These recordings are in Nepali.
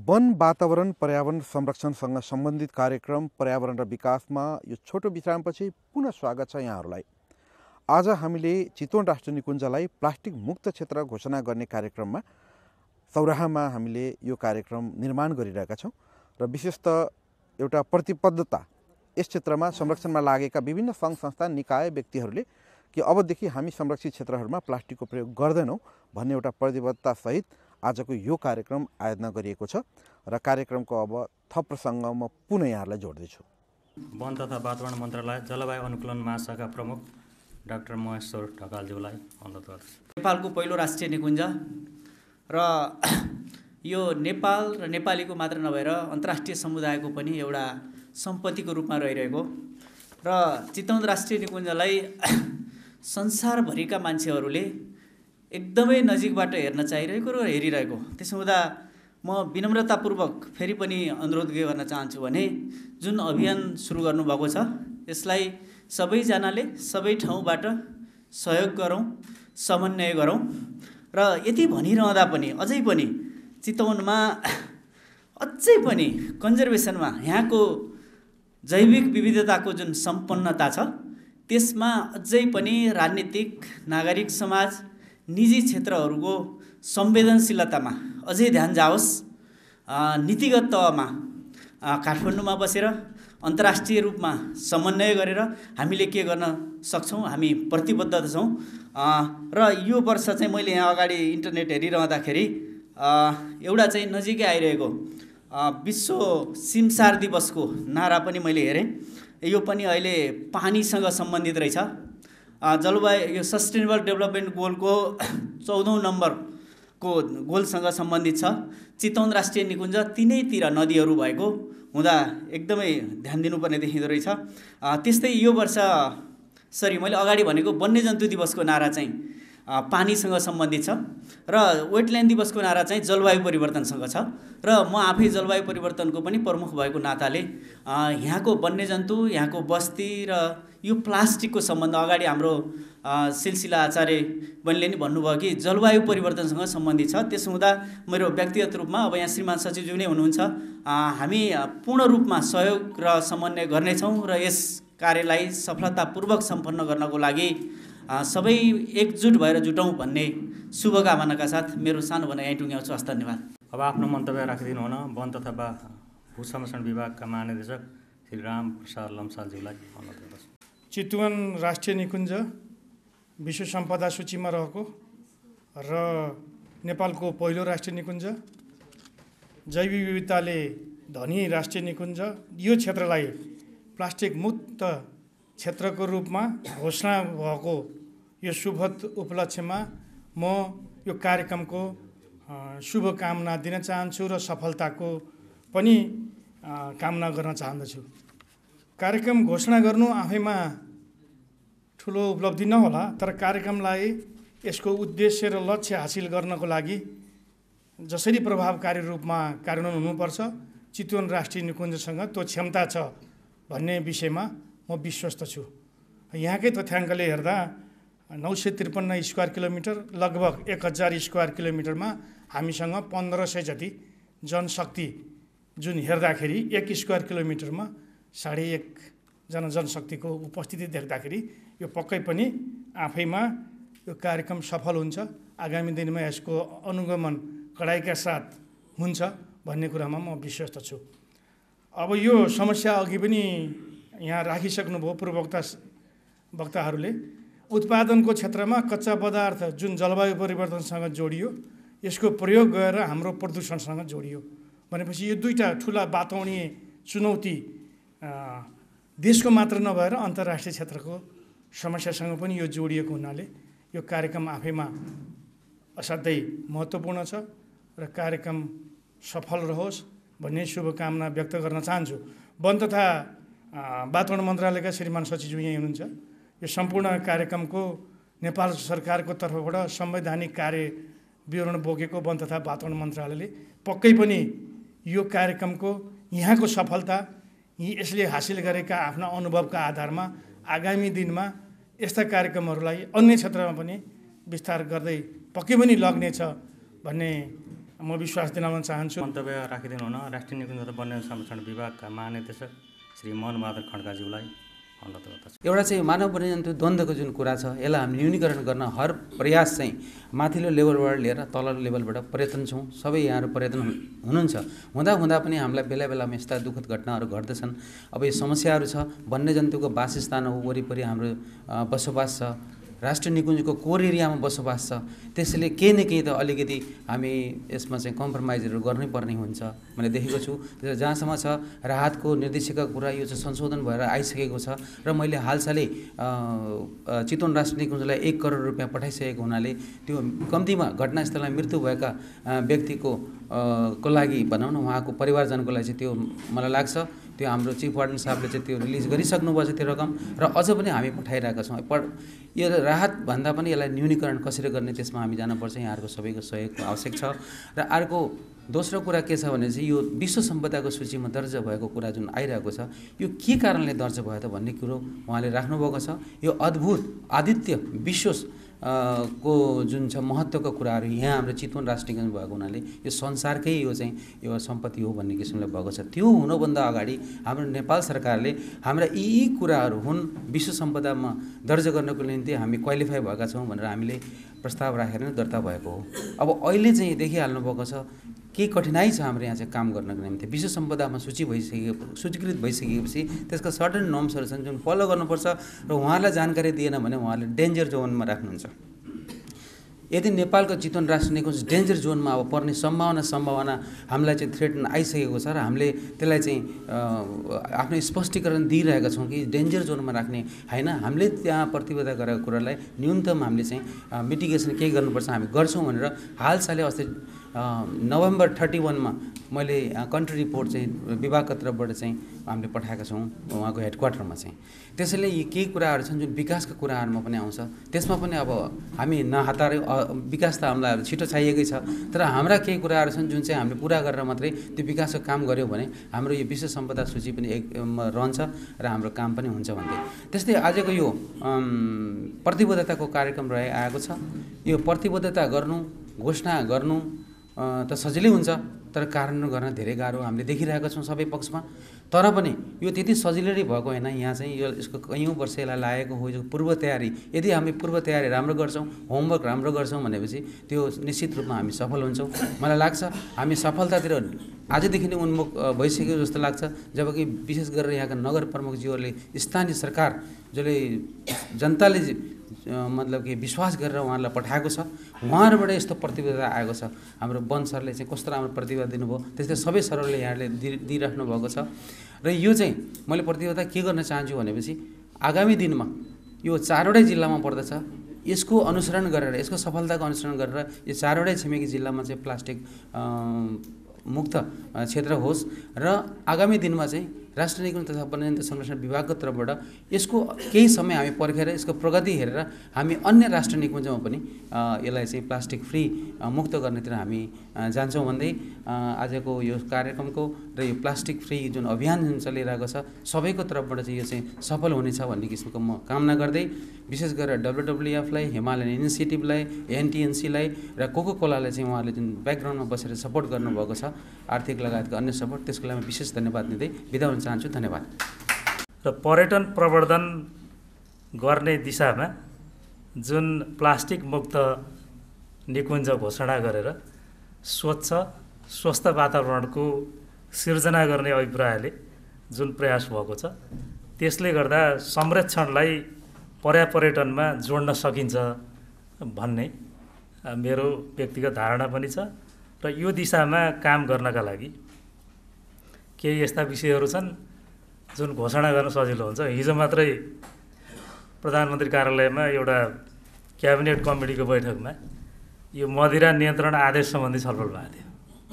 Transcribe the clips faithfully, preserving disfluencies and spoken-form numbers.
वन वातावरण पर्यावरण संरक्षणसँग सम्बन्धित कार्यक्रम पर्यावरण र विकासमा यो छोटो विश्रामपछि पुनः स्वागत छ यहाँहरूलाई। आज हामीले चितवन राष्ट्रिय निकुञ्जलाई प्लास्टिक मुक्त क्षेत्र घोषणा गर्ने कार्यक्रममा सौराहामा हामीले यो कार्यक्रम निर्माण गरिरहेका छौँ र विशेषतः एउटा प्रतिबद्धता यस क्षेत्रमा संरक्षणमा लागेका विभिन्न सङ्घ संस्था निकाय व्यक्तिहरूले कि अबदेखि हामी संरक्षित क्षेत्रहरूमा प्लास्टिकको प्रयोग गर्दैनौँ भन्ने एउटा प्रतिबद्धता सहित आजको यो कार्यक्रम आयोजना गरिएको छ र कार्यक्रमको अब थप प्रसङ्ग म पुनः यहाँहरूलाई जोड्दैछु। वन तथा वातावरण मन्त्रालय जलवायु अनुकूलन महाशाखा प्रमुख डाक्टर महेश्वर ढकालज्यूलाई अनुरोध गर्दछु। नेपालको पहिलो राष्ट्रिय निकुञ्ज र यो नेपाल र नेपालीको मात्र नभएर अन्तर्राष्ट्रिय समुदायको पनि एउटा सम्पत्तिको रूपमा रहिरहेको र चितवन राष्ट्रिय निकुञ्जलाई संसारभरिका मान्छेहरूले एकदमै नजिकबाट हेर्न चाहिरहेको र हेरिरहेको। त्यसो हुँदा म विनम्रतापूर्वक फेरि पनि अनुरोध के गर्न चाहन्छु भने जुन अभियान सुरु गर्नुभएको छ यसलाई सबैजनाले सबै ठाउँबाट सहयोग गरौँ, समन्वय गरौँ र यति भनिरहँदा पनि अझै पनि चितवनमा अझै पनि कन्जर्भेसनमा यहाँको जैविक विविधताको जुन सम्पन्नता छ त्यसमा अझै पनि राजनीतिक, नागरिक समाज, निजी क्षेत्रहरूको संवेदनशीलतामा अझै ध्यान जाओस्। नीतिगत तहमा काठमाडौँमा बसेर अन्तर्राष्ट्रिय रूपमा समन्वय गरेर हामीले के गर्न सक्छौँ हामी प्रतिबद्ध छौँ। र यो वर्ष चाहिँ मैले यहाँ अगाडि इन्टरनेट हेरिरहँदाखेरि एउटा चाहिँ नजिकै आइरहेको विश्व सिमसार दिवसको नारा पनि मैले हेरेँ। यो पनि अहिले पानीसँग सम्बन्धित रहेछ। जलवायु यो सस्टेनेबल डेभलपमेन्ट गोलको चौधौँ नम्बरको गोलसँग सम्बन्धित छ। चितवन राष्ट्रिय निकुञ्ज तिनैतिर नदीहरू भएको हुँदा एकदमै ध्यान दिनुपर्ने देखिँदो रहेछ। त्यस्तै यो वर्ष सरी मैले अगाडि भनेको वन्यजन्तु दिवसको नारा चाहिँ पानीसँग सम्बन्धित छ र वेटल्यान्ड दिवसको नारा चाहिँ जलवायु परिवर्तनसँग छ र म आफै जलवायु परिवर्तनको पनि प्रमुख भएको नाताले यहाँको वन्यजन्तु, यहाँको बस्ती र यो प्लास्टिकको सम्बन्ध अगाडि हाम्रो सिलसिला आचार्य बनिले नि भन्नुभयो कि जलवायु परिवर्तनसँग सम्बन्धित छ। त्यसो हुँदा मेरो व्यक्तिगत रूपमा अब यहाँ श्रीमान सचिवज्यू नै हुनुहुन्छ, हामी पूर्ण रूपमा सहयोग र समन्वय गर्नेछौँ र यस कार्यलाई सफलतापूर्वक सम्पन्न गर्नको लागि सबै एकजुट भएर जुटौँ भन्ने शुभकामनाका साथ मेरो सानो भनाइ यहीँ टुङ्ग्याउँछु। हस्, धन्यवाद। अब आफ्नो मन्तव्य राखिदिनु हुन वन तथा भू संरक्षण विभागका महानिर्देशक श्री राम प्रसाद लम्सालज्यूलाई अनुरोध गर्दछु। चितवन राष्ट्रिय निकुञ्ज विश्व सम्पदा सूचीमा रहेको र नेपालको पहिलो राष्ट्रिय निकुञ्ज, जैविक विविधताले धनी राष्ट्रिय निकुञ्ज, यो क्षेत्रलाई प्लास्टिक मुक्त क्षेत्रको रूपमा घोषणा भएको यो शुभद उपलक्ष्यमा म यो कार्यक्रमको शुभकामना दिन चाहन्छु र सफलताको पनि कामना गर्न चाहन्दछु। कार्यक्रम घोषणा गर्नु आफैमा ठुलो उपलब्धि नहोला, तर कार्यक्रमलाई यसको उद्देश्य र लक्ष्य हासिल गर्नको लागि जसरी प्रभावकारी रूपमा कार्यान्वयन हुनुपर्छ चितवन राष्ट्रिय निकुञ्जसँग त्यो क्षमता छ भन्ने विषयमा म विश्वस्त छु। यहाँकै तथ्याङ्कले हेर्दा नौ सय त्रिपन्न स्क्वायर किलोमिटर लगभग एक हजार स्क्वायर किलोमिटरमा हामीसँग पन्ध्र सय जति जनशक्ति जुन हेर्दाखेरि एक स्क्वायर किलोमिटरमा साढे एकजना जनशक्तिको उपस्थिति देख्दाखेरि यो पक्कै पनि आफैमा यो कार्यक्रम सफल हुन्छ। आगामी दिनमा यसको अनुगमन कडाइका साथ हुन्छ भन्ने कुरामा म विश्वस्त छु। अब यो समस्या अघि पनि यहाँ राखिसक्नुभयो पूर्ववक्ता वक्ताहरूले, उत्पादनको क्षेत्रमा कच्चा पदार्थ जुन जलवायु परिवर्तनसँग जोडियो यसको प्रयोग गरेर हाम्रो प्रदूषणसँग जोडियो भनेपछि यो दुईवटा ठुला वातावरणीय चुनौती देशको मात्र नभएर अन्तर्राष्ट्रिय क्षेत्रको समस्यासँग पनि यो जोडिएको हुनाले यो कार्यक्रम आफैमा असाध्यै महत्त्वपूर्ण छ र कार्यक्रम सफल रहोस् भन्ने शुभकामना व्यक्त गर्न चाहन्छु। वन तथा वातावरण मन्त्रालयका श्रीमान सचिव यहीँ हुनुहुन्छ। यो सम्पूर्ण कार्यक्रमको नेपाल सरकारको तर्फबाट संवैधानिक कार्य विवरण बोकेको वन तथा वातावरण मन्त्रालयले पक्कै पनि यो कार्यक्रमको यहाँको सफलता यसले हासिल गरेका आफ्ना अनुभवका आधारमा आगामी दिनमा यस्ता कार्यक्रमहरूलाई अन्य क्षेत्रमा पनि विस्तार गर्दै पक्कै पनि लग्नेछ भन्ने म विश्वास दिलाउन चाहन्छु। मन्तव्य राखिदिनु हुन राष्ट्रिय निकुञ्ज र वन्य संरक्षण विभागका महानिर्देशक श्री मनबहादुर खड्काज्यूलाई अनुरोध गर्दछु। एउटा चाहिँ मानव वन्यजन्तु द्वन्द्वको जुन कुरा छ यसलाई हामी न्यूनीकरण गर्न हर प्रयास चाहिँ माथिल्लो लेभलबाट लिएर तल लेभलबाट प्रयत्न छौँ। सबै यहाँहरू प्रयत्न हुनुहुन्छ। हुँदा हुँदा पनि हामीलाई बेला बेलामा यस्ता दुःखद घटनाहरू घट्दछन्। अब यो समस्याहरू छ। वन्यजन्तुको वासस्थान हो, वरिपरि हाम्रो बसोबास छ, राष्ट्रिय निकुञ्जको कोर एरियामा बसोबास छ। त्यसैले केही न केही त अलिकति हामी यसमा चाहिँ कम्प्रोमाइजहरू गर्नै पर्ने हुन्छ मैले देखेको छु। जहाँसम्म छ राहतको निर्देशिका कुरा यो चाहिँ संशोधन भएर आइसकेको छ र मैले हालसालै चितवन राष्ट्रिय निकुञ्जलाई एक करोड रुपियाँ पठाइसकेको हुनाले त्यो कम्तीमा घटनास्थलमा मृत्यु भएका व्यक्तिको को लागि भनौँ न उहाँको परिवारजनको लागि चाहिँ त्यो मलाई लाग्छ त्यो हाम्रो चिफ वार्डन साहबले चाहिँ त्यो रिलिज गरिसक्नुभएको छ त्यो रकम र अझ पनि हामी पठाइरहेका छौँ। यो राहत भन्दा पनि यसलाई न्यूनीकरण कसरी गर्ने त्यसमा हामी जानुपर्छ। यहाँहरूको सबैको सहयोग आवश्यक छ। र अर्को दोस्रो कुरा के छ भने चाहिँ यो विश्व सम्पदाको सूचीमा दर्जा भएको कुरा जुन आइरहेको छ यो के कारणले दर्जा भयो त भन्ने कुरो उहाँले राख्नुभएको छ। यो अद्भुत आदित्य विश्व को जुन छ महत्त्वको कुराहरू यहाँ हाम्रो चितवन राष्ट्रिय निकुञ्ज भएको हुनाले यो संसारकै यो चाहिँ यो सम्पत्ति हो भन्ने किसिमले भएको छ। त्यो हुनुभन्दा अगाडि हाम्रो नेपाल सरकारले हाम्रा यी यी कुराहरू हुन् विश्व सम्पदामा दर्जा गर्नको निम्ति हामी क्वालिफाई भएका छौँ भनेर हामीले प्रस्ताव राखेर नै दर्ता भएको हो। अब अहिले चाहिँ देखिहाल्नु भएको छ के कठिनाइ छ हाम्रो यहाँ चाहिँ काम गर्नको निम्ति। विश्व सम्पदामा सूची भइसके सूचीकृत भइसकेपछि त्यसका सर्टन नर्म्सहरू छन् जुन फलो गर्नुपर्छ र उहाँलाई जानकारी दिएन भने उहाँले डेन्जर जोनमा राख्नुहुन्छ। यदि नेपालको चितवन राष्ट्रिय निकुञ्ज डेन्जर जोनमा अब पर्ने सम्भावना सम्भावना हामीलाई चाहिँ थ्रेटन आइसकेको छ र हामीले त्यसलाई चाहिँ आफ्नो स्पष्टीकरण दिइरहेका छौँ कि डेन्जर जोनमा राख्ने होइन। हामीले त्यहाँ प्रतिबद्धता गरेको कुरालाई न्यूनतम हामीले चाहिँ मिटिगेसन केही गर्नुपर्छ हामी गर्छौँ भनेर हालसालै अस्ति नोभेम्बर थर्टी वानमा मैले कन्ट्री रिपोर्ट चाहिँ विभागका तर्फबाट चाहिँ हामीले पठाएका छौँ उहाँको हेडक्वार्टरमा चाहिँ। त्यसैले यी केही कुराहरू छन् जुन विकासका कुराहरूमा पनि आउँछ त्यसमा पनि अब हामी नहतारै विकास त हामीलाई छिटो चाहिएकै छ तर हाम्रा केही कुराहरू छन् जुन चाहिँ हामीले पुरा गरेर मात्रै त्यो विकासको काम गऱ्यौँ भने हाम्रो यो विश्व सम्पदा सूची पनि एक रहन्छ र हाम्रो काम पनि हुन्छ भन्दै। त्यस्तै आजको यो प्रतिबद्धताको कार्यक्रम रहे आएको छ। यो प्रतिबद्धता गर्नु घोषणा गर्नु त सजिलै हुन्छ तर कार्यान्वयन गर्न धेरै गाह्रो हामीले देखिरहेका छौँ सबै पक्षमा। तर पनि यो त्यति सजिलै भएको होइन। यहाँ चाहिँ यो यसको कैयौँ वर्ष यसलाई लागेको हो। यो पूर्व तयारी यदि हामी पूर्व तयारी राम्रो गर्छौँ होमवर्क राम्रो गर्छौँ भनेपछि त्यो निश्चित रूपमा हामी सफल हुन्छौँ। मलाई लाग्छ हामी सफलतातिर आजदेखि नै उन्मुख भइसक्यो जस्तो लाग्छ। जबकि विशेष गरेर यहाँका नगर प्रमुखज्यूहरूले स्थानीय सरकार जसले जनताले मतलब कि विश्वास गरेर उहाँहरूलाई पठाएको छ उहाँहरूबाट यस्तो प्रतिबद्धता आएको छ। हाम्रो वन सरले चाहिँ कस्तो राम्रो प्रतिबद्धता दिनुभयो त्यस्तै सबै सरहरूले यहाँले दि दिइराख्नु भएको छ। र यो चाहिँ मैले प्रतिबद्धता के गर्न चाहन्छु भनेपछि आगामी दिनमा यो चारवटै जिल्लामा पर्दछ यसको अनुसरण गरेर यसको सफलताको अनुसरण गरेर यो चारवटै छिमेकी जिल्लामा चाहिँ प्लास्टिक मुक्त क्षेत्र होस् र आगामी दिनमा चाहिँ राष्ट्रिय निकुञ्ज तथा वन्यजन्तु संरक्षण विभागको तर्फबाट यसको केही समय हामी पर्खेर यसको प्रगति हेरेर हामी अन्य राष्ट्रिय निकुञ्जमा पनि यसलाई चाहिँ प्लास्टिक फ्री मुक्त गर्नेतिर हामी जान्छौँ भन्दै आजको यो कार्यक्रमको र यो प्लास्टिक फ्री जुन अभियान जुन चलिरहेको छ सबैको तर्फबाट चाहिँ यो चाहिँ सफल हुनेछ भन्ने किसिमको म कामना गर्दै विशेष गरेर डब्लुडब्लुएफलाई हिमालयन इनिसिएटिभलाई एनटिएनसीलाई र कोको कोलालाई चाहिँ उहाँले जुन ब्याकग्राउन्डमा बसेर सपोर्ट गर्नुभएको छ आर्थिक लगायतका अन्य सपोर्ट त्यसको लागि विशेष धन्यवाद दिँदै बिदा हुन चाहन्छु। धन्यवाद। र पर्यटन प्रवर्धन गर्ने दिशामा जुन प्लास्टिक मुक्त निकुञ्ज घोषणा गरेर स्वच्छ स्वस्थ वातावरणको सिर्जना गर्ने अभिप्रायले जुन प्रयास भएको छ त्यसले गर्दा संरक्षणलाई पर्यापर्यटनमा जोड्न सकिन्छ भन्ने मेरो व्यक्तिगत धारणा पनि छ र यो दिशामा काम गर्नका लागि केही यस्ता विषयहरू छन् जुन घोषणा गर्न सजिलो हुन्छ। हिजो मात्रै प्रधानमन्त्री कार्यालयमा एउटा क्याबिनेट कमिटीको बैठकमा यो मदिरा नियन्त्रण आदेश सम्बन्धी छलफल भएको थियो।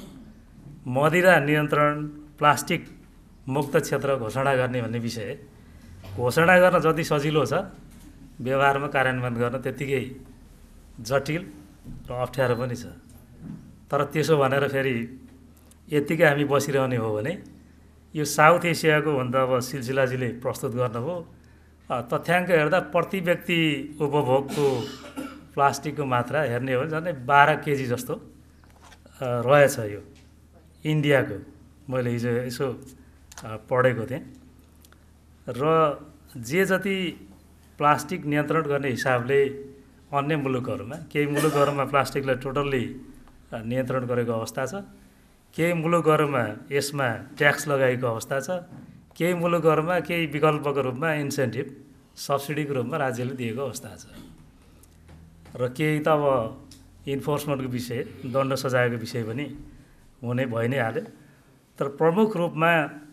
मदिरा नियन्त्रण प्लास्टिक मुक्त क्षेत्र घोषणा गर्ने भन्ने विषय घोषणा गर्न जति सजिलो छ व्यवहारमा कार्यान्वयन गर्न त्यत्तिकै जटिल र अप्ठ्यारो पनि छ। तर त्यसो भनेर फेरि यत्तिकै हामी बसिरहने हो भने यो साउथ एसियाको भन्दा अब सिलसिलाजीले प्रस्तुत गर्नुभयो तथ्याङ्क हेर्दा प्रति व्यक्ति उपभोगको प्लास्टिकको मात्रा हेर्ने हो भने झन् बाह्र केजी जस्तो रहेछ यो इन्डियाको, मैले हिजो यसो पढेको थिएँ। र जे जति प्लास्टिक नियन्त्रण गर्ने हिसाबले अन्य मुलुकहरूमा, केही मुलुकहरूमा प्लास्टिकलाई टोटल्ली नियन्त्रण गरेको अवस्था छ, केही मुलुकहरूमा यसमा ट्याक्स लगाएको अवस्था छ, केही मुलुकहरूमा केही विकल्पको रूपमा इन्सेन्टिभ सब्सिडीको रूपमा राज्यले दिएको अवस्था छ। र केही त अब इन्फोर्समेन्टको विषय, दण्ड सजायको विषय पनि हुने भइ नै हाल्यो। तर प्रमुख रूपमा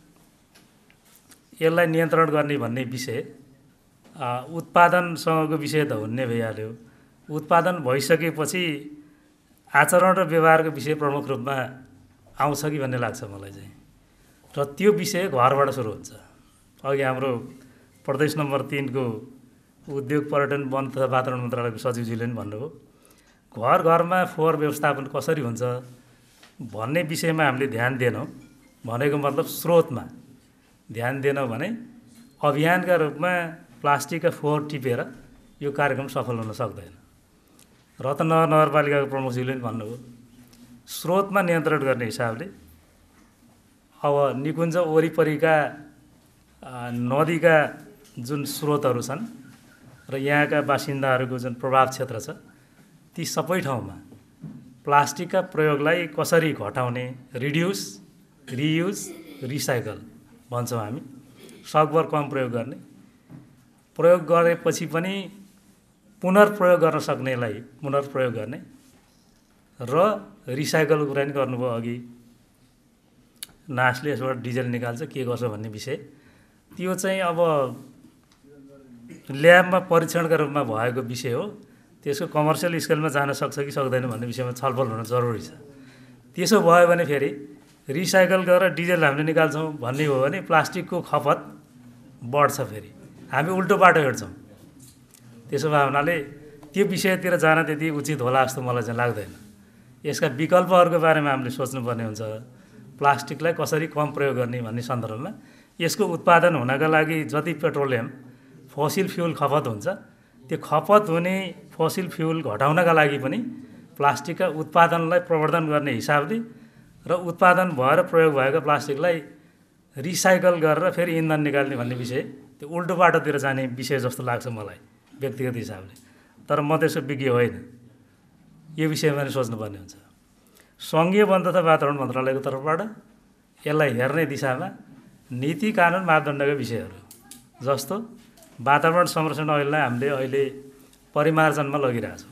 यसलाई नियन्त्रण गर्ने भन्ने विषय उत्पादनसँगको विषय त हुने भइहाल्यो। उत्पादन भइसकेपछि आचरण र व्यवहारको विषय प्रमुख रूपमा आउँछ कि भन्ने लाग्छ मलाई चाहिँ। र त्यो विषय घरबाट सुरु हुन्छ। अघि हाम्रो प्रदेश नम्बर तिनको उद्योग पर्यटन वन तथा वातावरण मन्त्रालयको सचिवजीले पनि भन्नुभयो, घर घरमा फोहोर व्यवस्थापन कसरी हुन्छ भन्ने विषयमा हामीले ध्यान दिएनौँ। भनेको मतलब स्रोतमा ध्यान दिएनौँ भने अभियानका रूपमा प्लास्टिकका फोहोर टिपेर यो कार्यक्रम सफल हुन सक्दैन। रत्नगर नगरपालिकाको प्रमुखजीले पनि भन्नुभयो, स्रोतमा नियन्त्रण गर्ने हिसाबले अब निकुञ्ज वरिपरिका नदीका जुन स्रोतहरू छन् र यहाँका बासिन्दाहरूको जुन प्रभाव क्षेत्र छ, ती सबै ठाउँमा प्लास्टिकका प्रयोगलाई कसरी घटाउने, रिड्युस, रियुज, रिसाइकल भन्छौँ हामी, सकभर कम प्रयोग गर्ने, प्रयोग गरेपछि पनि पुनर्प्रयोग गर्न सक्नेलाई पुनर्प्रयोग गर्ने र रिसाइकल कुरा पनि गर्नुभयो। अघि नासले यसबाट डिजल निकाल्छ, के गर्छ भन्ने विषय, त्यो चाहिँ अब ल्याबमा परीक्षणका रूपमा भएको विषय हो। त्यसको कमर्सियल स्केलमा जान सक्छ कि सक्दैन भन्ने विषयमा छलफल हुन जरुरी छ। त्यसो भयो भने फेरि रिसाइकल गरेर डिजल हामीले निकाल्छौँ भन्ने हो भने प्लास्टिकको खपत बढ्छ। फेरि हामी उल्टो बाटो हिँड्छौँ। त्यसो भए हुनाले त्यो विषयतिर जान त्यति उचित होला जस्तो मलाई चाहिँ लाग्दैन। यसका विकल्पहरूको बारेमा हामीले सोच्नुपर्ने हुन्छ। प्लास्टिकलाई कसरी कम प्रयोग गर्ने भन्ने सन्दर्भमा यसको उत्पादन हुनका लागि जति पेट्रोलियम फोसिल फ्युल खपत हुन्छ, त्यो खपत हुने फोसिल फ्युल घटाउनका लागि पनि प्लास्टिकका उत्पादनलाई प्रवर्धन गर्ने हिसाबले र उत्पादन भएर प्रयोग भएको प्लास्टिकलाई रिसाइकल गरेर फेरि इन्धन निकाल्ने भन्ने विषय, त्यो उल्टो बाटोतिर जाने विषय जस्तो लाग्छ मलाई व्यक्तिगत हिसाबले। तर म त्यसो विज्ञ होइन, यो विषयमा पनि सोच्नुपर्ने हुन्छ। सङ्घीय वन तथा वातावरण मन्त्रालयको तर्फबाट यसलाई हेर्ने दिशामा नीति, कानुन, मापदण्डका विषयहरू जस्तो वातावरण संरक्षण ऐनलाई हामीले अहिले परिमार्जनमा लगिरहेछौँ।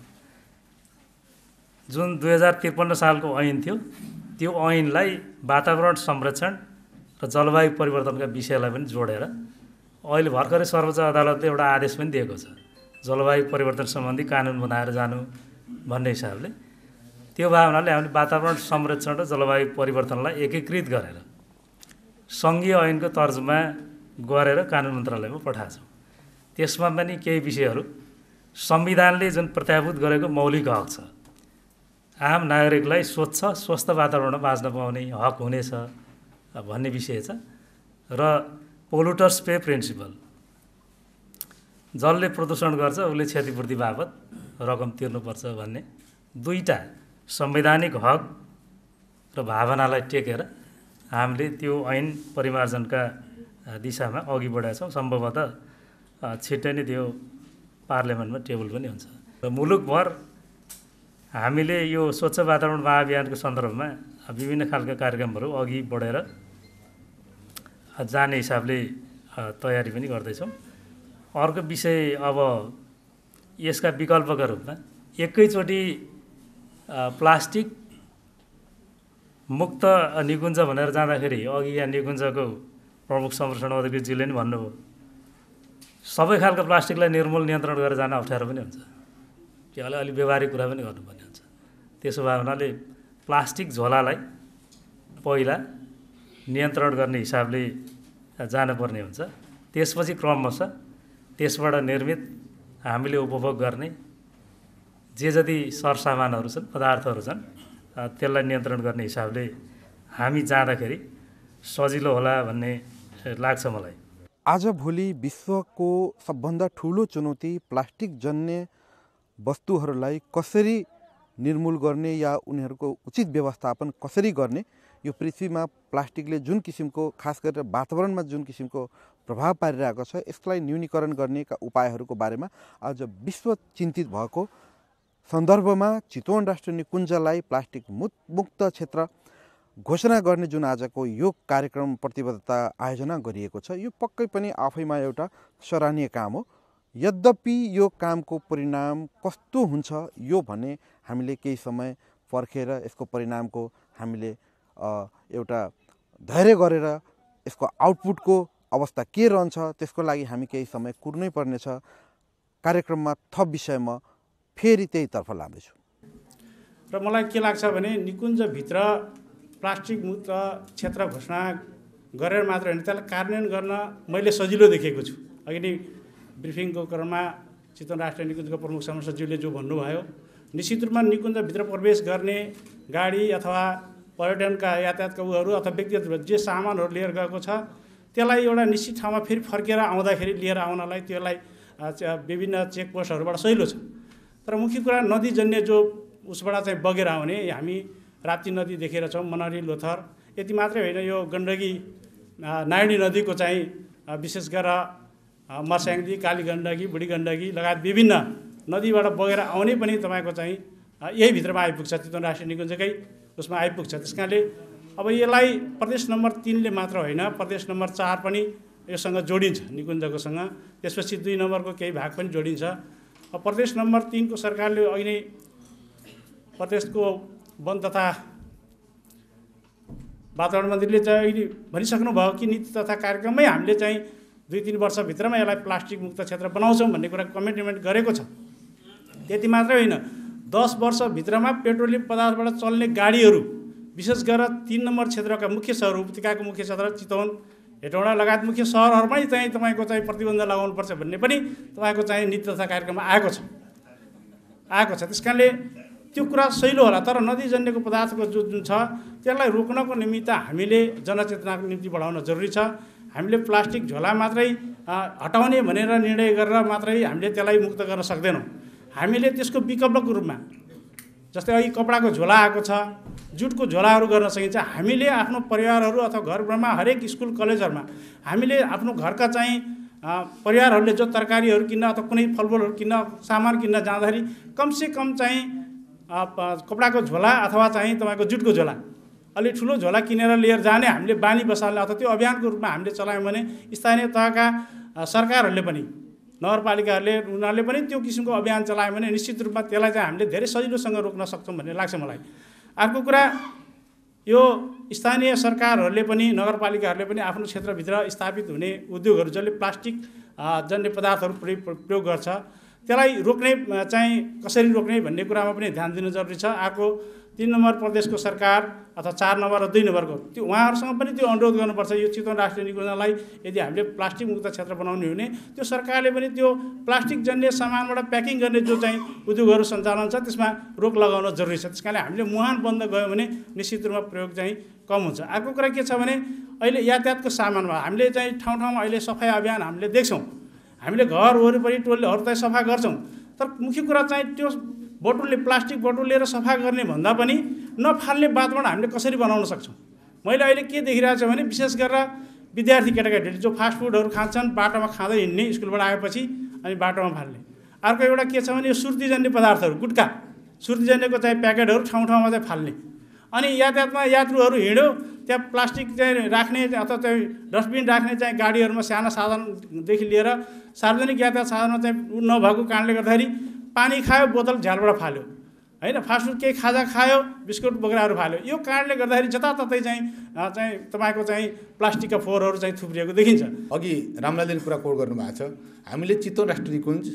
जुन दुई हजार त्रिपन्न सालको ऐन थियो, त्यो ऐनलाई वातावरण संरक्षण र जलवायु परिवर्तनका विषयलाई पनि जोडेर अहिले भर्खरै सर्वोच्च अदालतले एउटा आदेश पनि दिएको छ, जलवायु परिवर्तन सम्बन्धी कानुन बनाएर जानु भन्ने हिसाबले। त्यो भावनाले हामीले वातावरण संरक्षण र जलवायु परिवर्तनलाई एकीकृत गरेर सङ्घीय ऐनको तर्जुमा गरेर कानुन मन्त्रालयमा पठाएको छौँ। त्यसमा पनि केही विषयहरू संविधानले जुन प्रत्याभूत गरेको मौलिक हक छ, आम नागरिकलाई स्वच्छ स्वस्थ वातावरणमा बाँच्न पाउने हक हुनेछ भन्ने विषय छ। र पोल्युटर्स पे प्रिन्सिपल, जसले प्रदूषण गर्छ उसले क्षतिपूर्ति बाबत रकम तिर्नुपर्छ भन्ने दुईटा संवैधानिक हक र भावनालाई टेकेर हामीले त्यो ऐन परिमार्जनका दिशामा अघि बढाएका छौँ। सम्भवतः छिट्टै नै त्यो पार्लियामेन्टमा टेबल पनि हुन्छ। र मुलुकभर हामीले यो स्वच्छ वातावरण महाअभियानको सन्दर्भमा विभिन्न खालका कार्यक्रमहरू अघि बढेर जाने हिसाबले तयारी पनि गर्दैछौँ। अर्को विषय, अब यसका विकल्पका रूपमा एकैचोटि प्लास्टिक मुक्त निकुञ्ज भनेर जाँदाखेरि अघि यहाँ निकुञ्जको प्रमुख संरक्षण अधिकारीजीले पनि भन्नुभयो, सबै खालको प्लास्टिकलाई निर्मूल नियन्त्रण गरेर जान अप्ठ्यारो पनि हुन्छ। त्यसलाई अलिक व्यवहारिक कुरा पनि गर्नुपर्ने हुन्छ। त्यसो भए हुनाले प्लास्टिक झोलालाई पहिला नियन्त्रण गर्ने हिसाबले जानुपर्ने हुन्छ। त्यसपछि क्रमशः त्यसबाट निर्मित हामीले उपभोग गर्ने जे जति सरसामानहरू छन्, पदार्थहरू छन्, त्यसलाई नियन्त्रण गर्ने हिसाबले हामी जाँदाखेरि सजिलो होला भन्ने लाग्छ मलाई। आजभोलि विश्वको सबभन्दा ठुलो चुनौती प्लास्टिक जन्य वस्तुहरूलाई कसरी निर्मूल गर्ने या उनीहरूको उचित व्यवस्थापन कसरी गर्ने, यो पृथ्वीमा प्लास्टिकले जुन किसिमको खास गरेर वातावरणमा जुन किसिमको प्रभाव पारिरहेको छ यसलाई न्यूनीकरण गर्नेका उपायहरूको बारेमा आज विश्व चिन्तित भएको सन्दर्भमा चितवन राष्ट्रिय निकुञ्जलाई प्लास्टिक मुक्त क्षेत्र घोषणा गर्ने जुन आजको यो कार्यक्रम प्रतिबद्धता आयोजना गरिएको छ यो पक्कै पनि आफैमा एउटा सराहनीय काम हो। यद्यपि यो कामको परिणाम कस्तो हुन्छ यो भने हामीले केही समय पर्खेर यसको परिणामको हामीले एउटा धैर्य गरेर यसको आउटपुटको अवस्था के रहन्छ त्यसको लागि हामी केही समय कुर्नै पर्नेछ। कार्यक्रममा थप विषयमा फेरि त्यहीतर्फ लाँदैछु। र मलाई के लाग्छ भने निकुञ्जभित्र प्लास्टिक मुक्त क्षेत्र घोषणा गरेर मात्र होइन, त्यसलाई कार्यान्वयन गर्न मैले सजिलो देखेको छु। अघि नै ब्रिफिङको क्रममा चितवन राष्ट्रिय निकुञ्जको प्रमुख समर्थकज्यूले जो भन्नुभयो, निश्चित रूपमा निकुञ्जभित्र प्रवेश गर्ने गाडी अथवा पर्यटनका यातायातका उहरू अथवा व्यक्तिगत जे सामानहरू लिएर गएको छ त्यसलाई एउटा निश्चित ठाउँमा फेरि फर्केर आउँदाखेरि लिएर आउनलाई त्यसलाई विभिन्न चेकपोस्टहरूबाट सहिलो छ। तर मुख्य कुरा नदीजन्य जो उसबाट चाहिँ बगेर आउने, हामी राप्ती नदी देखेर छौँ, मनरी लोथर, यति मात्रै होइन यो गण्डकी नारायणी नदीको चाहिँ विशेष गरेर मर्स्याङ्दी, काली गण्डकी, बुढी गण्डकी लगायत विभिन्न नदीबाट बगेर आउने पनि तपाईँको चाहिँ यही भित्रमा आइपुग्छ, चितवन राष्ट्रिय निकुञ्जकै उसमा आइपुग्छ। त्यस कारणले अब यसलाई प्रदेश नम्बर तिनले मात्र होइन, प्रदेश नम्बर चार पनि योसँग जोडिन्छ निकुञ्जकोसँग, त्यसपछि दुई नम्बरको केही भाग पनि जोडिन्छ। अब प्रदेश नम्बर तिनको सरकारले अघि नै प्रदेशको वन तथा वातावरण मन्त्रीले चाहिँ अहिले भनिसक्नु भयो कि नीति तथा कार्यक्रममै हामीले चाहिँ दुई तिन वर्षभित्रमा यसलाई प्लास्टिक मुक्त क्षेत्र बनाउँछौँ भन्ने कुरा कमिटमेन्ट गरेको छ। त्यति मात्रै होइन, दस वर्षभित्रमा पेट्रोलियम पदार्थबाट चल्ने गाडीहरू विशेष गरेर तिन नम्बर क्षेत्रका मुख्य सहर, उपत्यकाको मुख्य क्षेत्र चितवन, हेटौँडा लगायत मुख्य सहरहरूमै चाहिँ तपाईँको चाहिँ प्रतिबन्ध लगाउनुपर्छ भन्ने पनि तपाईँको चाहिँ नीति तथा कार्यक्रममा आएको छ आएको छ त्यस कारणले त्यो कुरा सहिलो होला। तर नदीजन्यको पदार्थको जो जुन छ त्यसलाई रोक्नको निमित्त हामीले जनचेतनाको निम्ति बढाउन जरुरी छ। हामीले प्लास्टिक झोला मात्रै हटाउने भनेर निर्णय गरेर मात्रै हामीले त्यसलाई मुक्त गर्न सक्दैनौँ। हामीले त्यसको विकल्पको रूपमा जस्तै अघि कपडाको झोला आएको छ, जुटको झोलाहरू गर्न सकिन्छ। हामीले आफ्नो परिवारहरू अथवा घरमा हरेक स्कुल कलेजहरूमा हामीले आफ्नो घरका चाहिँ परिवारहरूले जो तरकारीहरू किन्न अथवा कुनै फलफुलहरू किन्न सामान किन्न जाँदाखेरि कमसे कम चाहिँ कपडाको झोला अथवा चाहिँ तपाईँको जुटको झोला, अलि ठुलो झोला किनेर लिएर जाने हामीले बानी बसाल्ने अथवा त्यो अभियानको रूपमा हामीले चलायौँ भने स्थानीय तहका सरकारहरूले पनि, नगरपालिकाहरूले उनीहरूले पनि त्यो किसिमको अभियान चलायो भने निश्चित रूपमा त्यसलाई चाहिँ हामीले धेरै सजिलोसँग रोक्न सक्छौँ भन्ने लाग्छ मलाई। अर्को कुरा, यो स्थानीय सरकारहरूले पनि नगरपालिकाहरूले पनि आफ्नो क्षेत्रभित्र स्थापित हुने उद्योगहरू जसले प्लास्टिक जन्य पदार्थहरू प्रयोग गर्छ त्यसलाई रोक्ने चाहिँ कसरी रोक्ने भन्ने कुरामा पनि ध्यान दिनु जरुरी छ। अर्को तीन नम्बर प्रदेशको सरकार अथवा चार नम्बर र दुई नम्बरको त्यो उहाँहरूसँग पनि त्यो अनुरोध गर्नुपर्छ। यो चितवन राष्ट्रिय निकुञ्जलाई यदि हामीले प्लास्टिक मुक्त क्षेत्र बनाउने हो भने त्यो सरकारले पनि त्यो प्लास्टिक जन्य सामानबाट प्याकिङ गर्ने जो चाहिँ उद्योगहरू सञ्चालन छ त्यसमा रोक लगाउन जरुरी छ। त्यस कारणले हामीले मुहान बन्द गयो भने निश्चित रूपमा प्रयोग चाहिँ कम हुन्छ। अर्को कुरा के छ भने अहिले यातायातको सामानमा हामीले चाहिँ ठाउँ ठाउँमा अहिले सफाइ अभियान हामीले देख्छौँ, हामीले घर वरिपरि टोलहरू चाहिँ सफा गर्छौँ। तर मुख्य कुरा चाहिँ त्यो बोटुलले प्लास्टिक बोटुल लिएर सफा गर्ने भन्दा पनि नफाल्ने वातावरण हामीले कसरी बनाउन सक्छौँ। मैले अहिले के देखिरहेको छु भने विशेष गरेर विद्यार्थी केटाकेटीहरूले जो फास्ट फुडहरू खान्छन् बाटोमा खाँदै हिँड्ने स्कुलबाट आएपछि अनि बाटोमा फाल्ने। अर्को एउटा के छ भने यो सुर्तीजन्य पदार्थहरू, गुट्का सुर्तीजन्यको चाहिँ प्याकेटहरू ठाउँ ठाउँमा चाहिँ फाल्ने। अनि यातायातमा यात्रुहरू हिँड्यो त्यहाँ प्लास्टिक चाहिँ राख्ने अथवा चाहिँ डस्टबिन राख्ने चाहिँ गाडीहरूमा साना साधनदेखि लिएर सार्वजनिक यातायात साधनमा चाहिँ नभएको कारणले गर्दाखेरि पानी खायो, बोतल झ्यालबाट फाल्यो, होइन, फास्टफुड केही खाजा खायो, बिस्कुट बोक्राहरू फाल्यो। यो कारणले गर्दाखेरि जताततै चाहिँ चाहिँ तपाईँको चाहिँ प्लास्टिकका फोहोरहरू चाहिँ थुप्रिएको देखिन्छ। अघि रामलालले कुरा कोड गर्नुभएको छ, हामीले चितवन राष्ट्रिय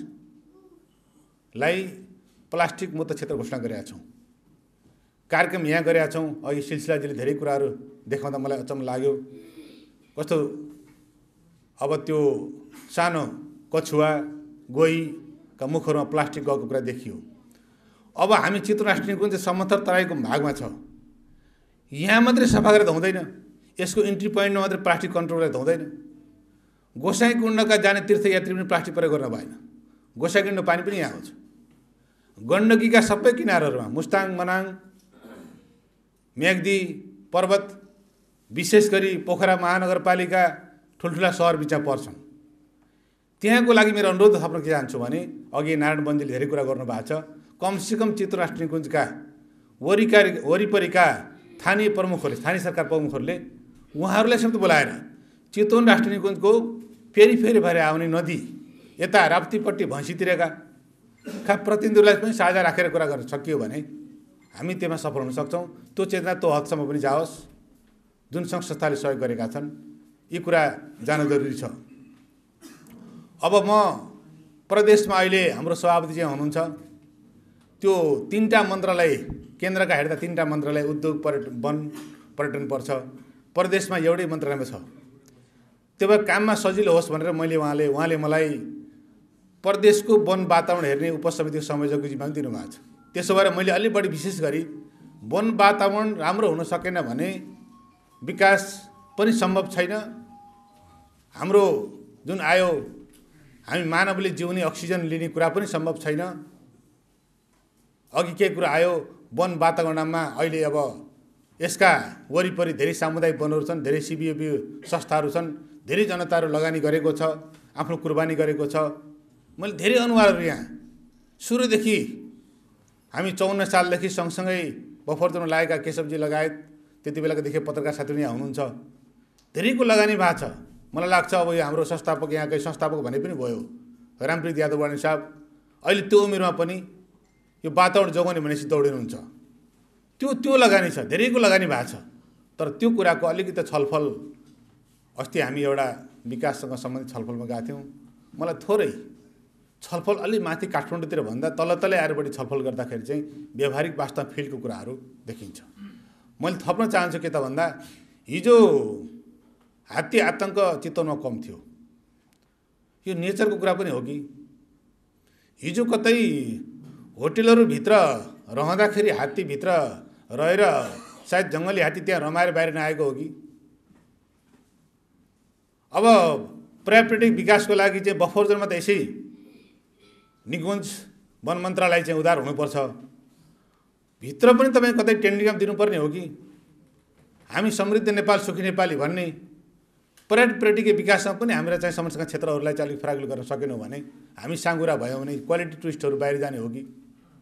निकुञ्जलाई प्लास्टिक मुक्त क्षेत्र घोषणा गरेका छौँ। कार्यक्रम यहाँ गरेका छौँ। अघि सिलसिलाजीले धेरै कुराहरू देखाउँदा मलाई अचम्म लाग्यो। कस्तो अब त्यो सानो कछुवा गोहीका मुखहरूमा प्लास्टिक गएको कुरा देखियो। अब हामी चितवन राष्ट्रिय निकुञ्ज समथर तराईको भागमा छ, यहाँ मात्रै सफा गरेर हुँदैन, यसको इन्ट्री पोइन्टमा मात्रै प्लास्टिक कन्ट्रोल गरेर हुँदैन। गोसाइँकुण्डका जाने तीर्थयात्री पनि प्लास्टिक प्रयोग गर्न भएन। गोसाइँकुण्ड पानी पनि यहाँ आउँछ, गण्डकीका सबै किनारहरूमा मुस्ताङ, मनाङ, म्याग्दी पर्वत, विशेष गरी पोखरा महानगरपालिका ठुल्ठुला सहर बिचमा पर्छन्। त्यहाँको लागि मेरो अनुरोध थप्न के चाहन्छु भने अघि नारायण बन्दीले धेरै कुरा गर्नुभएको छ, कमसेकम चितवन राष्ट्रिय निकुञ्जका वरिका वरिपरिका स्थानीय प्रमुखहरूले स्थानीय सरकार प्रमुखहरूले उहाँहरूलाई समेत बोलाएर चितवन राष्ट्रिय निकुञ्जको फेरि फेरि भएर आउने नदी यता राप्तीपट्टि भैँसीतिरका खा प्रतिनिधिहरूलाई पनि साझा राखेर कुरा गर्न सकियो भने हामी त्यसमा सफल हुन सक्छौँ। त्यो चेतना त्यो हदसम्म पनि जाओस् जुन सङ्घ संस्थाले सहयोग गरेका छन्। यी कुरा जान जरुरी छ। अब म प्रदेशमा अहिले हाम्रो सभापति चाहिँ हुनुहुन्छ, त्यो तीनटा मन्त्रालय केन्द्रका हेर्दा तीनटा मन्त्रालय उद्योग, पर्यटन, वन, पर्यटन पर्छ। प्रदेशमा एउटै मन्त्रालयमा छ। त्यो भएर काममा सजिलो होस् भनेर मैले उहाँले उहाँले मलाई प्रदेशको वन वातावरण हेर्ने उपसमितिको संयोजकको जिम्मा पनि दिनुभएको छ। त्यसो भएर मैले अलि बढी विशेष गरी वन वातावरण राम्रो हुन सकेन भने विकास पनि सम्भव छैन। हाम्रो जुन आयो हामी मानवले जिउने अक्सिजन लिने कुरा पनि सम्भव छैन। अघि के कुरा आयो वन वातावरणमा अहिले अब यसका वरिपरि धेरै सामुदायिक वनहरू छन्, धेरै सिबिओपी संस्थाहरू छन्, धेरै जनताहरू लगानी गरेको छ, आफ्नो कुर्बानी गरेको छ। मैले धेरै अनुहारहरू यहाँ सुरुदेखि हामी चौन्न सालदेखि सँगसँगै बफर जोनमा लागेका केशवजी लगायत त्यति बेलाको देखि पत्रकार साथीहरू यहाँ हुनुहुन्छ, धेरैको लगानी भएको छ। मलाई लाग्छ अब यो हाम्रो संस्थापक यहाँकै संस्थापक भने पनि भयो रामप्रीत यादव वाणी साहब, अहिले त्यो उमेरमा पनि यो वातावरण जोगाउने भनेपछि दौडिनुहुन्छ। त्यो त्यो लगानी छ, धेरैको लगानी भएको छ। तर त्यो कुराको अलिकति छलफल अस्ति हामी एउटा विकाससँग सम्बन्धित छलफलमा गएको थियौँ। मलाई थोरै छलफल अलि माथि काठमाडौँतिर भन्दा तल तलै आएर बढी छलफल गर्दाखेरि चाहिँ व्यावहारिक वास्तव फिल्डको कुराहरू देखिन्छ। मैले थप्न चाहन्छु के त भन्दा हिजो हात्ती आतङ्क चितवनमा कम थियो, यो नेचरको कुरा पनि हो कि हिजो कतै होटेलहरूभित्र रहँदाखेरि हात्तीभित्र रहेर सायद जङ्गली हात्ती त्यहाँ रमाएर बाहिर नआएको हो कि अब पर्यावरणिक विकासको लागि चाहिँ बफर जोनमा त यसै निकुञ्ज वन मन्त्रालय चाहिँ उधार हुनुपर्छ। भित्र पनि तपाईँ कतै टेन्डिङमा दिनुपर्ने हो कि हामी समृद्ध नेपाल सुखी नेपाली भन्ने पर्यटकीय विकासमा पनि हाम्रो चाहिँ समस्या क्षेत्रहरूलाई चाहिँ अलिक फ्रागल गर्न सकेनौँ भने हामी साँगुरा भयौँ भने क्वालिटी टुरिस्टहरू बाहिर जाने हो कि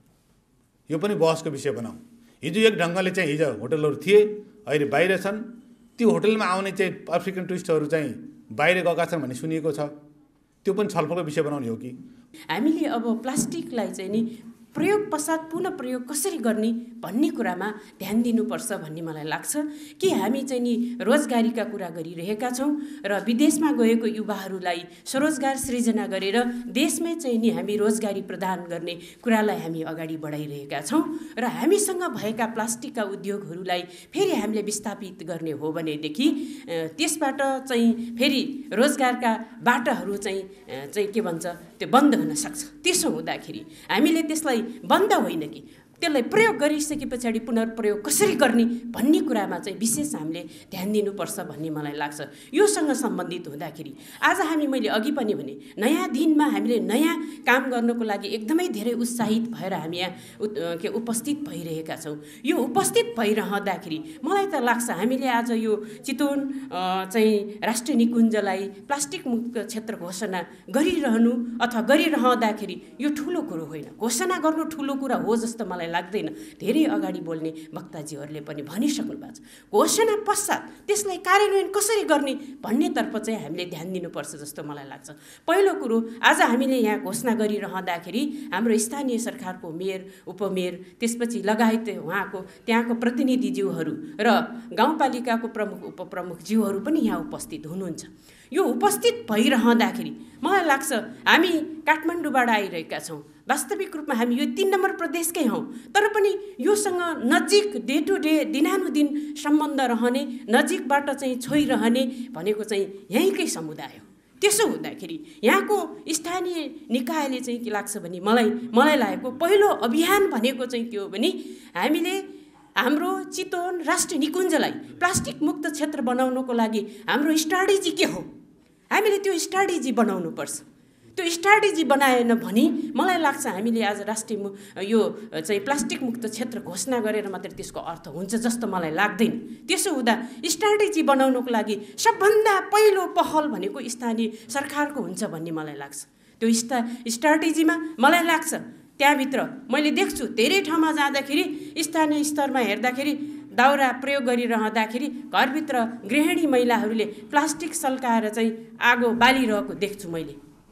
यो पनि बहसको विषय बनाऊ। हिजो एक ढङ्गले चाहिँ हिजो होटलहरू थिए, अहिले बाहिर छन्। त्यो होटलमा आउने चाहिँ अफ्रिकन टुरिस्टहरू चाहिँ बाहिर गएका छन् भन्ने सुनिएको छ। त्यो पनि छलफलको विषय बनाउने हो कि हामीले अब प्लास्टिकलाई चाहिँ नि प्रयोग पश्चात पुनः प्रयोग कसरी गर्ने भन्ने कुरामा ध्यान दिनुपर्छ भन्ने मलाई लाग्छ कि हामी चाहिँ नि रोजगारीका कुरा गरिरहेका छौँ र विदेशमा गएको युवाहरूलाई स्वरोजगार सृजना गरेर देशमै चाहिँ नि हामी रोजगारी प्रदान गर्ने कुरालाई हामी अगाडि बढाइरहेका छौँ र हामीसँग भएका प्लास्टिकका उद्योगहरूलाई फेरि हामीले विस्थापित गर्ने हो भनेदेखि त्यसबाट चाहिँ फेरि रोजगारका बाटाहरू चाहिँ चाहिँ के भन्छ त्यो बन्द हुन सक्छ। त्यसो हुँदाखेरि हामीले त्यसलाई बन्द होइन कि त्यसलाई प्रयोग गरिसके पछाडि पुनर्प्रयोग कसरी गर्ने भन्ने कुरामा चाहिँ विशेष हामीले ध्यान दिनुपर्छ भन्ने मलाई लाग्छ। योसँग सम्बन्धित हुँदाखेरि आज हामी मैले अघि पनि भने नयाँ दिनमा हामीले नयाँ काम गर्नको लागि एकदमै धेरै उत्साहित भएर हामी यहाँ के उपस्थित भइरहेका छौँ। यो उपस्थित भइरहँदाखेरि मलाई त लाग्छ हामीले आज यो चितवन चाहिँ राष्ट्रिय निकुञ्जलाई प्लास्टिक मुक्त क्षेत्र घोषणा गरिरहनु अथवा गरिरहँदाखेरि यो ठुलो कुरो होइन, घोषणा गर्नु ठुलो कुरा हो जस्तो मलाई लाग्दैन। धेरै अगाडि बोल्ने वक्ताजीहरूले पनि भनिसक्नु भएको छ। घोषणा पश्चात त्यसलाई कार्यान्वयन कसरी गर्ने भन्नेतर्फ चाहिँ हामीले ध्यान दिनुपर्छ जस्तो मलाई लाग्छ। पहिलो कुरो आज हामीले यहाँ घोषणा गरिरहँदाखेरि हाम्रो स्थानीय सरकारको मेयर, उपमेयर, त्यसपछि लगायत उहाँको त्यहाँको प्रतिनिधिज्यूहरू र गाउँपालिकाको प्रमुख उपप्रमुखज्यूहरू पनि यहाँ उपस्थित हुनुहुन्छ। यो उपस्थित भइरहँदाखेरि मलाई लाग्छ हामी काठमाडौँबाट आइरहेका छौँ, वास्तविक रूपमा हामी यो तीन नम्बर प्रदेशकै हौँ, तर पनि योसँग नजिक डे टु डे दिनानुदिन सम्बन्ध रहने, नजिकबाट चाहिँ छोइरहने भनेको चाहिँ यहीँकै समुदाय हो। त्यसो हुँदाखेरि यहाँको स्थानीय निकायले चाहिँ के लाग्छ भने मलाई मलाई लागेको पहिलो अभियान भनेको चाहिँ के हो भने हामीले हाम्रो चितवन राष्ट्रिय निकुञ्जलाई प्लास्टिक मुक्त क्षेत्र बनाउनको लागि हाम्रो स्ट्राटेजी के हो, हामीले त्यो स्ट्राटेजी बनाउनुपर्छ। त्यो स्ट्राटेजी बनाएन भने मलाई लाग्छ हामीले आज राष्ट्रिय मु यो चाहिँ प्लास्टिक मुक्त क्षेत्र घोषणा गरेर मात्रै त्यसको अर्थ हुन्छ जस्तो मलाई लाग्दैन। त्यसो हुँदा स्ट्राटेजी बनाउनुको लागि सबभन्दा पहिलो पहल भनेको स्थानीय सरकारको हुन्छ भन्ने मलाई लाग्छ। त्यो स्टा स्ट्राटेजीमा मलाई लाग्छ त्यहाँभित्र मैले देख्छु धेरै ठाउँमा जाँदाखेरि स्थानीय स्तरमा हेर्दाखेरि दाउरा प्रयोग गरिरहँदाखेरि घरभित्र गृहिणी महिलाहरूले प्लास्टिक सल्काएर चाहिँ आगो बालिरहेको देख्छु मैले।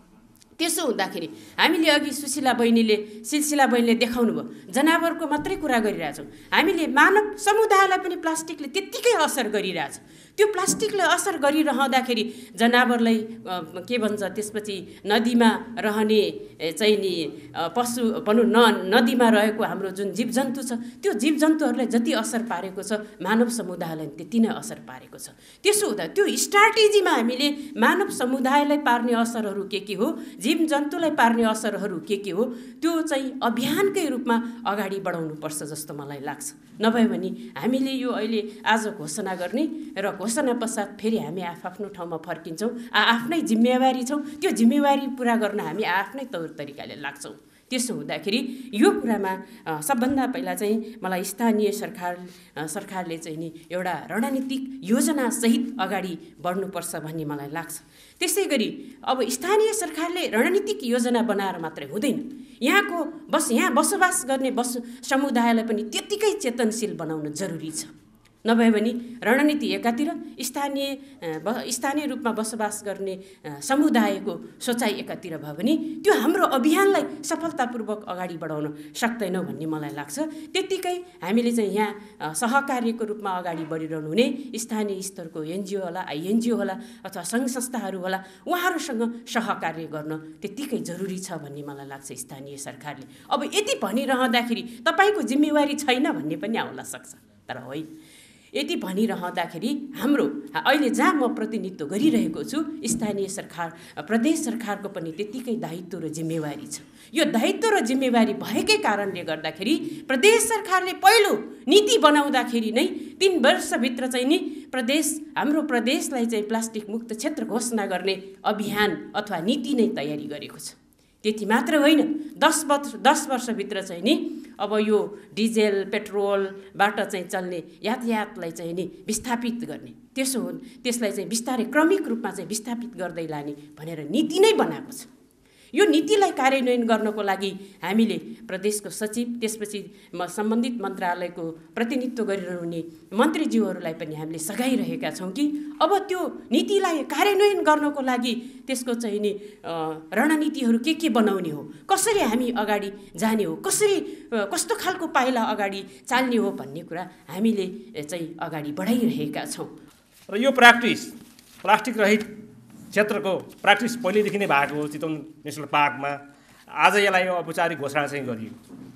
त्यसो हुँदाखेरि हामीले अघि सुशीला बहिनीले सिलसिला बहिनीले देखाउनु भयो जनावरको मात्रै कुरा गरिरहेछौँ, हामीले मानव समुदायलाई पनि प्लास्टिकले त्यत्तिकै असर गरिरहेछ। त्यो प्लास्टिकले असर गरिरहँदाखेरि जनावरलाई के भन्छ त्यसपछि नदीमा रहने चाहिँ नि पशु भनौँ न नदीमा रहेको हाम्रो जुन जीवजन्तु छ त्यो जीवजन्तुहरूलाई जति असर पारेको छ मानव समुदायलाई त्यति नै असर पारेको छ। त्यसो हुँदा त्यो स्ट्राटेजीमा हामीले मानव समुदायलाई पार्ने असरहरू के के हो, जीवजन्तुलाई पार्ने असरहरू के के हो त्यो चाहिँ अभियानकै रूपमा अगाडि बढाउनुपर्छ जस्तो मलाई लाग्छ। नभए भने हामीले यो अहिले आज घोषणा गर्ने र घोषणा पश्चात फेरि हामी आफ्नो ठाउँमा फर्किन्छौँ, आफ्नै जिम्मेवारी छौँ, त्यो जिम्मेवारी पुरा गर्न हामी आफ्नै तौर तरिकाले लाग्छौँ। त्यसो हुँदाखेरि यो कुरामा सबभन्दा पहिला चाहिँ मलाई स्थानीय सरकार सरकारले चाहिँ नि एउटा रणनीतिक योजनासहित अगाडि बढ्नुपर्छ भन्ने मलाई लाग्छ। त्यसै गरी अब स्थानीय सरकारले रणनीतिक योजना बनाएर मात्रै हुँदैन, यहाँको बस यहाँ बसोबास गर्ने बस समुदायलाई पनि त्यत्तिकै चेतनशील बनाउन जरुरी छ। नभए भने रणनीति एकातिर स्थानीय स्थानीय रूपमा बसोबास गर्ने समुदायको सोचाइ एकातिर भयो भने त्यो हाम्रो अभियानलाई सफलतापूर्वक अगाडि बढाउन सक्दैनौँ भन्ने मलाई लाग्छ। त्यत्तिकै हामीले चाहिँ यहाँ सहकार्यको रूपमा अगाडि बढिरहनु हुने स्थानीय स्तरको एनजिओ होला, आइएनजिओ होला अथवा सङ्घ संस्थाहरू होला, उहाँहरूसँग सहकार्य गर्न त्यत्तिकै जरुरी छ भन्ने मलाई लाग्छ स्थानीय सरकारले। अब यति भनिरहँदाखेरि तपाईँको जिम्मेवारी छैन भन्ने पनि आउन सक्छ, तर होइन। यति भनिरहँदाखेरि हाम्रो अहिले जहाँ म प्रतिनिधित्व गरिरहेको छु स्थानीय सरकार प्रदेश सरकारको पनि त्यत्तिकै दायित्व र जिम्मेवारी छ। यो दायित्व र जिम्मेवारी भएकै कारणले गर्दाखेरि प्रदेश सरकारले पहिलो नीति बनाउँदाखेरि नै तीन वर्षभित्र चाहिँ नि प्रदेश हाम्रो प्रदेशलाई चाहिँ प्लास्टिक मुक्त क्षेत्र घोषणा गर्ने अभियान अथवा नीति नै तयारी गरेको छ। त्यति मात्र होइन, दस वर्ष दस वर्षभित्र चाहिँ नि अब यो डिजेल पेट्रोलबाट चाहिँ चल्ने यातायातलाई चाहिँ नि विस्थापित गर्ने, त्यसो हो त्यसलाई चाहिँ बिस्तारै क्रमिक रूपमा चाहिँ विस्थापित गर्दै लाने भनेर नीति नै बनाएको छ। यो नीतिलाई कार्यान्वयन गर्नको लागि हामीले प्रदेशको सचिव त्यसपछि सम्बन्धित मन्त्रालयको प्रतिनिधित्व गरिरहने मन्त्रीज्यूहरूलाई पनि हामीले सघाइरहेका छौँ कि अब त्यो नीतिलाई कार्यान्वयन गर्नको लागि त्यसको चाहिँ नि रणनीतिहरू के के बनाउने हो, कसरी हामी अगाडि जाने हो, कसरी कस्तो खालको पाइला अगाडि चाल्ने हो भन्ने कुरा हामीले चाहिँ अगाडि बढाइरहेका छौँ। र यो प्र्याक्टिस प्लास्टिक रहित क्षेत्रको प्र्याक्टिस पहिलेदेखि नै भएको हो। चितवन नेसनल पार्कमा आज यसलाई औपचारिक घोषणा चाहिँ गरियो।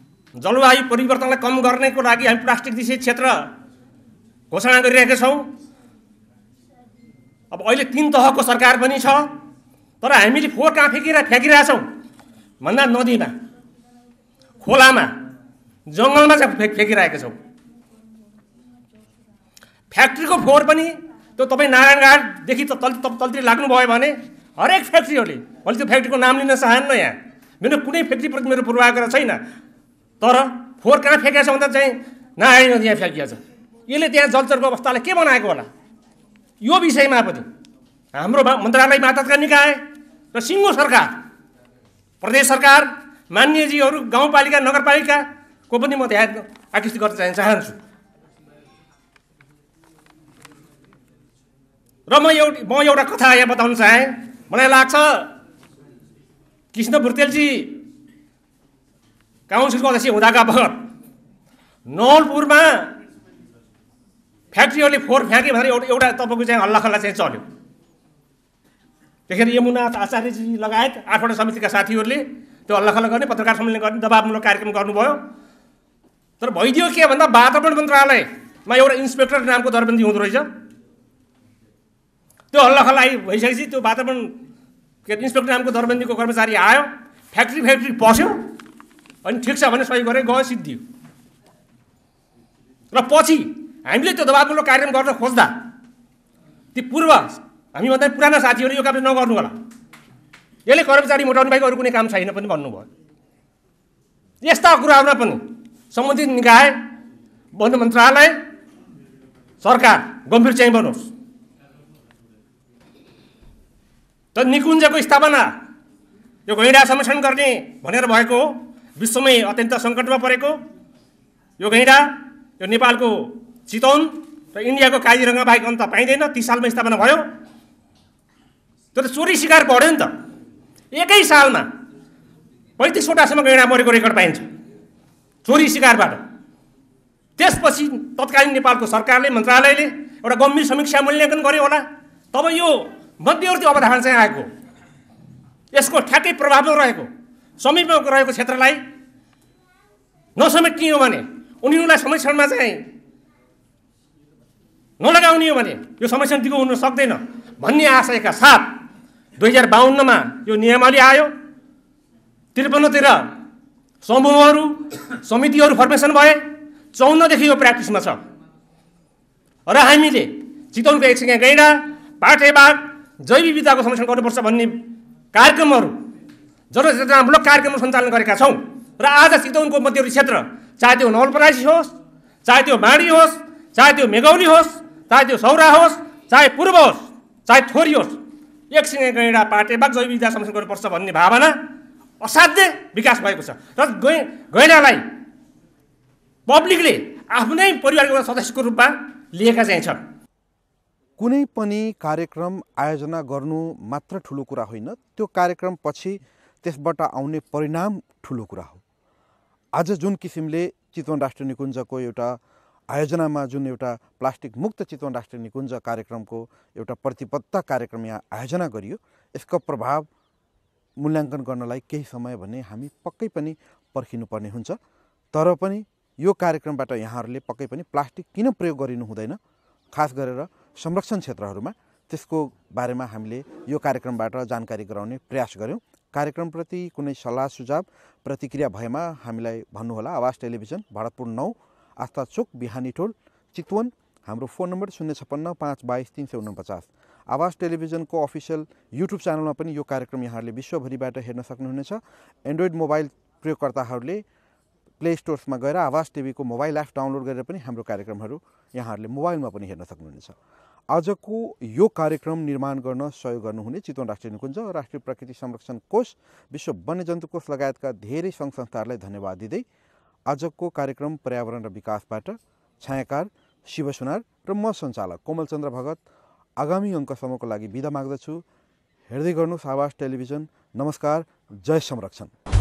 जलवायु परिवर्तनलाई कम गर्नको लागि हामी प्लास्टिक दिशित क्षेत्र घोषणा गरिरहेका छौँ। अब अहिले तीन तहको सरकार पनि छ, तर हामीले फोहोर कहाँ फ्याँकिरहेको फ्याँकिरहेछौँ भन्दा नदीमा, खोलामा, जङ्गलमा चाहिँ फ्याँकिरहेका छौँ। फ्याक्ट्रीको फोहोर पनि त्यो तपाईँ नारायणघाटदेखि त तल तलतिर लाग्नुभयो भने हरेक फ्याक्ट्रीहरूले, मैले त्यो फ्याक्ट्रीको नाम लिन चाहन्न, यहाँ मेरो कुनै फ्याक्ट्रीप्रति मेरो पूर्वाग्रह छैन, तर फोहोर कहाँ फ्याँकेको छ भन्दा चाहिँ नारायण नदी यहाँ फ्याँकिएको छ। यसले त्यहाँ जलचरको अवस्थालाई के बनाएको होला? यो विषयमा पनि हाम्रो मन्त्रालय मातहतका निकाय र सिङ्गो सरकार, प्रदेश सरकार, मान्यजीहरू, गाउँपालिका नगरपालिकाको पनि म ध्यान आकृष्ट गर्न चाहन्छु। र म एउटा म एउटा कथा यहाँ बताउन चाहेँ। मलाई लाग्छ कृष्ण बुर्तेलजी काउन्सिलको अध्यक्ष हुँदाका बखत नवलपुरमा फ्याक्ट्रीहरूले फोहोर फ्याँके भनेर एउटा एउटा तपाईँको चाहिँ हल्लाखल्ला चाहिँ चल्यो। त्यतिखेर यमुना आचार्यजी लगायत आठवटा समितिका साथीहरूले त्यो हल्लाखल्ला गर्ने, पत्रकार सम्मेलन गर्ने, दबावमूलक कार्यक्रम गर्नुभयो। तर भइदियो के भन्दा वातावरण मन्त्रालयमा एउटा इन्सपेक्टर नामको दरबन्दी हुँदो रहेछ। त्यो हल्लाखल्ला भइसकेपछि त्यो वातावरण के इन्सपेक्टर नामको दरबन्दीको कर्मचारी आयो, फ्याक्ट्री फ्याक्ट्री पस्यो, अनि ठिक छ भने सही गरेर गयो, सिद्धियो। र पछि हामीले त्यो दबावमूलक कार्यक्रम गर्न खोज्दा ती पूर्व हामीभन्दा पुराना साथीहरू यो काम नगर्नु होला, यसले कर्मचारी मोटाउने बाहेक अरू कुनै काम छैन पनि भन्नुभयो। यस्ता कुराहरूमा पनि सम्बन्धित निकाय, वन मन्त्रालय, सरकार गम्भीर चाहिँ बनोस्। त निकुञ्जको स्थापना यो गैँडा संरक्षण गर्ने भनेर भएको हो। विश्वमै अत्यन्त सङ्कटमा परेको यो गैँडा यो नेपालको चितवन र इन्डियाको काजिरङ्गा बाहेक अन्त पाइँदैन। तीस सालमा स्थापना भयो। त्यो त चोरी शिकार बढ्यो नि त। एकै सालमा पैँतिसवटासम्म गैँडा मरेको रेकर्ड पाइन्छ चोरी शिकारबाट। त्यसपछि तत्कालीन नेपालको सरकारले, मन्त्रालयले एउटा गम्भीर समीक्षा मूल्याङ्कन गर्यो होला। तब यो मध्यवर्ती अवधारणा चाहिँ आएको। यसको ठ्याक्कै प्रभावमा रहेको समीपमा रहेको क्षेत्रलाई नसमेटियो भने, उनीहरूलाई संरक्षणमा चाहिँ नलगाउने हो भने यो संरक्षण दिगो हुन सक्दैन भन्ने आशयका साथ दुई हजार बाहन्नमा यो नियमावली आयो। त्रिपन्नतिर समूहहरू, समितिहरू फर्मेसन भए। चौन्नदेखि यो प्र्याक्टिसमा छ र हामीले चितवनको एकसिङे गैँडा, पाटे बाघ, जैव विविधताको संरक्षण गर्नुपर्छ भन्ने कार्यक्रमहरू, जनचेतनामूलक कार्यक्रमहरू सञ्चालन गरेका छौँ। र आज चितवनको मध्यवर्ती क्षेत्र, चाहे त्यो नवलपरासी होस्, चाहे त्यो बाँडी होस्, चाहे त्यो मेगौली होस्, चाहे त्यो सौरा होस्, चाहे पूर्व होस्, चाहे थोरी होस्, एकसिङे गैँडा, पाटे बाघ, जैव विविधता संरक्षण गर्नुपर्छ भन्ने भावना असाध्य विकास भएको छ। र गै गैँडालाई पब्लिकले आफ्नै परिवारको सदस्यको रूपमा लिएका चाहिँ छन्। कुनै पनि कार्यक्रम आयोजना गर्नु मात्र ठुलो कुरा होइन, त्यो कार्यक्रम पछि त्यसबाट आउने परिणाम ठुलो कुरा हो। आज जुन किसिमले चितवन राष्ट्रिय निकुञ्जको एउटा आयोजनामा जुन एउटा प्लास्टिक मुक्त चितवन राष्ट्रिय निकुञ्ज कार्यक्रमको एउटा प्रतिबद्धता कार्यक्रम यहाँ आयोजना गरियो, यसको प्रभाव मूल्याङ्कन गर्नलाई केही समय भने हामी पक्कै पनि पर्खिनुपर्ने हुन्छ। तर पनि यो कार्यक्रमबाट यहाँहरूले पक्कै पनि प्लास्टिक किन प्रयोग गरिनु हुँदैन, खास गरेर संरक्षण क्षेत्रहरूमा, त्यसको बारेमा हामीले यो कार्यक्रमबाट जानकारी गराउने प्रयास गऱ्यौँ। कार्यक्रमप्रति कुनै सल्लाह सुझाव प्रतिक्रिया भएमा हामीलाई भन्नुहोला। आवाज टेलिभिजन, भरतपुर नौ, आस्था चोक, बिहानी टोल, चितवन। हाम्रो फोन नम्बर शून्य छप्पन्न पाँच बाइस तिन सय उनपचास। आवाज टेलिभिजनको अफिसियल युट्युब च्यानलमा पनि यो कार्यक्रम यहाँहरूले विश्वभरिबाट हेर्न सक्नुहुनेछ। एन्ड्रोइड मोबाइल प्रयोगकर्ताहरूले प्ले स्टोर्समा गएर आवाज टिभीको मोबाइल एप डाउनलोड गरेर पनि हाम्रो कार्यक्रमहरू यहाँहरूले मोबाइलमा पनि हेर्न सक्नुहुनेछ। आजको यो कार्यक्रम निर्माण गर्न सहयोग गर्नुहुने चितवन राष्ट्रिय निकुञ्ज, राष्ट्रिय प्रकृति संरक्षण कोष, विश्व वन्यजन्तु कोष लगायतका धेरै सङ्घ संस्थाहरूलाई धन्यवाद दिँदै आजको कार्यक्रम पर्यावरण र विकासबाट छायाकार शिव सुनार र म सञ्चालक कोमलचन्द्र भगत आगामी अङ्कसम्मको लागि बिदा माग्दछु। हेर्दै गर्नुहोस् आवाज टेलिभिजन। नमस्कार। जय संरक्षण।